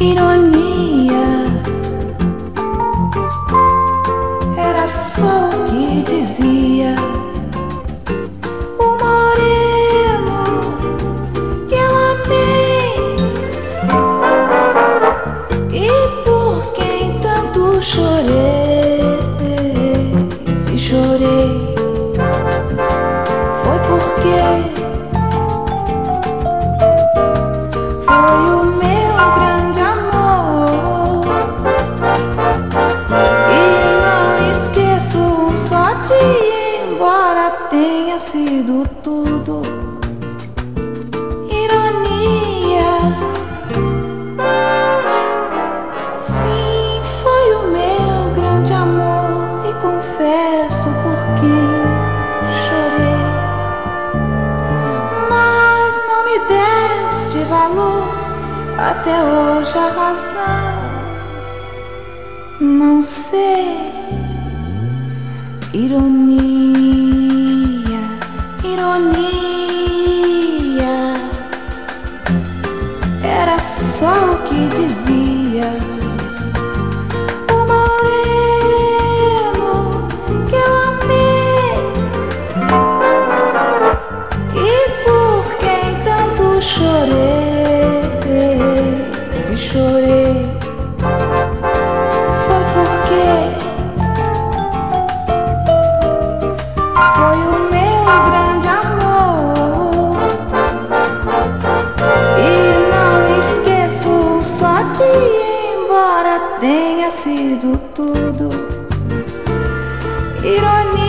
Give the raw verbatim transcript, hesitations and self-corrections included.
Ironia, era só o que dizia o moreno que eu amei, e por quem tanto chorei. Se chorei foi porque foi o meu grande amor. E não esqueço um só dia, embora tenha sido tudo ironia. Sim, foi o meu grande amor, e confesso por quem chorei. Mas não me deste valor, até hoje a razão não sei. Ironia, ironia, era só o que dizia o moreno que eu amei, e por quem tanto chorei. Se chorei foi porque foi o meu grande amor. E não esqueço um só dia, embora tenha sido tudo ironia.